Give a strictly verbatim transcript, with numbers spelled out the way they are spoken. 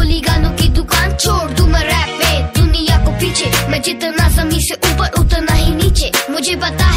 खुली गानों की दुकान, छोड़ दूं मैं रैप पे दुनिया को पीछे। मैं जितना जमीन से ऊपर उतना ही नीचे, मुझे बता